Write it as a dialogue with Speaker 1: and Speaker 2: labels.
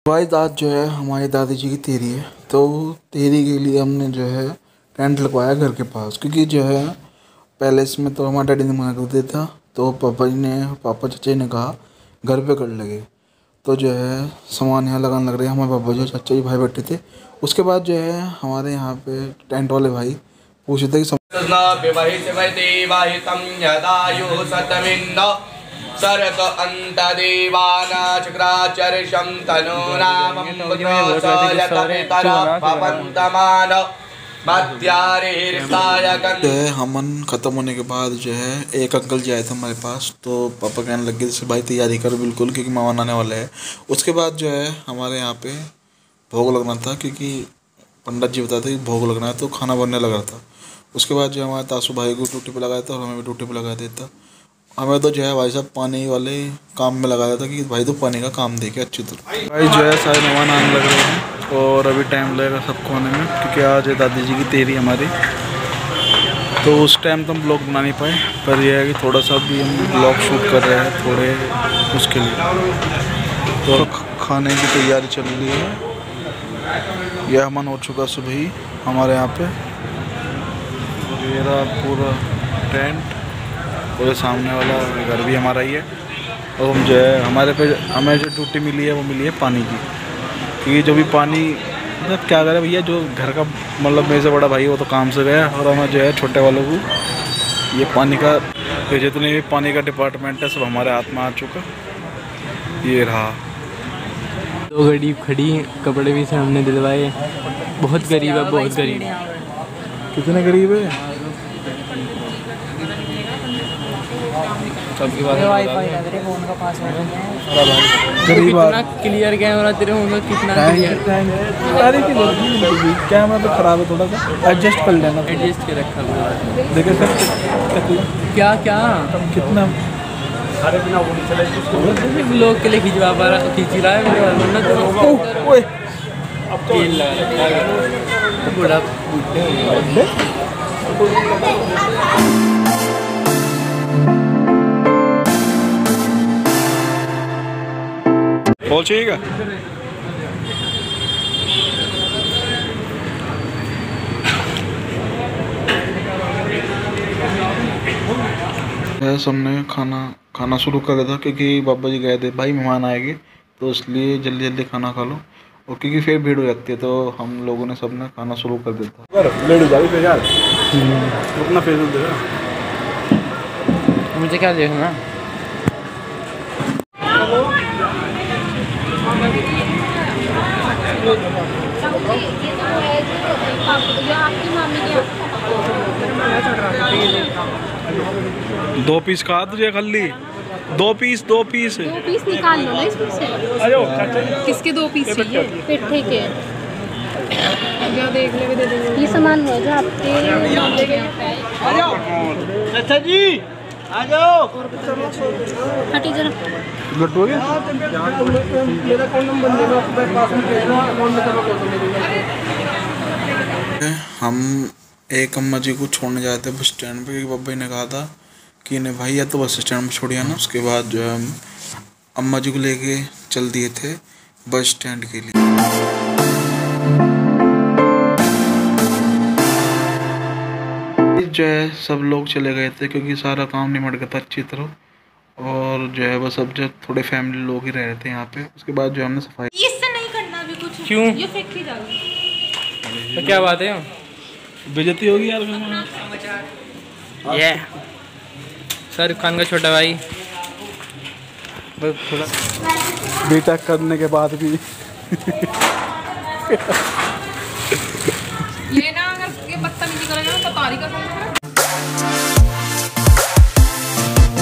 Speaker 1: भाई आज जो है हमारी दादी जी की तेरी है, तो तेरी के लिए हमने जो है टेंट लगवाया घर के पास, क्योंकि जो है पहले इसमें तो हमारे डैडी ने मना कर दिया था। तो पापा चाचा जी ने कहा घर पे कर लगे। तो जो है सामान यहाँ लगाने लग रहे हैं हमारे पापा जो चाचा जी भाई बैठे थे। उसके बाद जो है हमारे यहाँ पे टेंट वाले भाई पूछे थे कि
Speaker 2: सरत अंत देवाना चक्राचर्षं तनूनामं
Speaker 1: हमन खत्म होने के बाद जो है एक अंकल जी आए थे हमारे पास। तो पापा कहने लगे जैसे भाई तैयारी करो बिल्कुल, क्योंकि मेहमान आने वाले हैं। उसके बाद जो है हमारे यहाँ पे भोग लगना था, क्योंकि पंडित जी बताते कि भोग लगना है, तो खाना बनने लगा था। उसके बाद जो हमारे तासू भाई को ड्यूटी पे लगाया था और हमें भी ड्यूटी पे लगा देता। हमें तो जो है भाई साहब पानी वाले काम में लगाया था कि भाई तो पानी का काम देखे अच्छी तरह। भाई जो है सारे मेहमान आने लग रहे हैं और अभी टाइम लगेगा सबको आने में, क्योंकि आज है दादी जी की तेरी हमारी। तो उस टाइम तो हम ब्लॉग बना नहीं पाए, पर यह है कि थोड़ा सा भी हम ब्लॉग शूट कर रहे हैं थोड़े उसके लिए। तो खाने की तैयारी चल रही है। यह हमन हो चुका सुबह ही हमारे यहाँ पे। मेरा पूरा टेंट और ये सामने वाला घर भी हमारा ही है। और हम जो है हमें जो ड्यूटी मिली है वो मिली है पानी की, क्योंकि जो भी पानी मतलब क्या करें भैया, जो घर का मतलब मेरे से बड़ा भाई वो तो काम से गया, और हमें जो है छोटे वालों को ये पानी का जितने भी पानी का डिपार्टमेंट है सब हमारे हाथ में आ चुका। ये रहा
Speaker 3: दो गरीब खड़ी, कपड़े भी से हमने दिलवाए। बहुत गरीब है, बहुत गरीब।
Speaker 1: कितने गरीब है?
Speaker 3: सबकी बात कितना क्लियर कैमरा तेरे फोन में, कितना क्लियर।
Speaker 1: कैमरा तो खराब है, थोड़ा सा एडजस्ट कर लेना।
Speaker 3: एडजस्ट के रखा हुआ
Speaker 1: देखिए सर
Speaker 3: क्या क्या
Speaker 1: कितना
Speaker 3: लोग के लिए खिंच रहा है मेरे वरना तो बड़ा
Speaker 1: बोल चाहिएगा। हमने खाना शुरू कर दिया था, क्योंकि बाबा जी गए थे भाई मेहमान आएंगे, तो इसलिए जल्दी जल्दी खाना खा लो, और क्योंकि फिर भीड़ हो जाती है। तो हम लोगों ने सबने खाना शुरू कर दिया था। अपना फेस देगा
Speaker 3: मुझे क्या देखना।
Speaker 1: दो पीस खा तुझे खाली, दो पीस
Speaker 4: निकाल लो ना इसमें से। किसके दो पीस चाहिए? पिट्ठे के। जो देख ले दे देंगे। ये सामान है जो आपके आ जाओ
Speaker 2: अच्छा जी आ जाओ।
Speaker 4: हटी जरा।
Speaker 1: गट्टू हो गया।
Speaker 2: मेरा कौन नंबर देगा आपके पास में भेजना, अकाउंट में जमा कर दो।
Speaker 1: हम एक अम्मा जी को छोड़ने जाते बस स्टैंड पे, क्योंकि बाबा जी ने कहा था कि इन्हें भाई या तो बस स्टैंड में छोड़िए ना। उसके बाद जो है हम अम्मा जी को लेके चल दिए थे बस स्टैंड के लिए। जो है सब लोग चले गए थे, क्योंकि सारा काम निमट गया था अच्छी तरह, और जो है बस अब जो थोड़े फैमिली लोग ही रह रहे थे यहाँ पे। उसके बाद जो हमने सफाई।
Speaker 4: इससे नहीं करना अभी कुछ।
Speaker 3: क्यों?
Speaker 4: ये फैक्ट्री जाओ
Speaker 3: तो क्या बात है,
Speaker 1: बेइज्जती होगी यार।
Speaker 3: ये शाहरुख खान का छोटा भाई बस थोड़ा
Speaker 1: बेटा करने के बाद भी
Speaker 4: ये ना अगर ये बदतमीजी करेगा ना तो तारीख का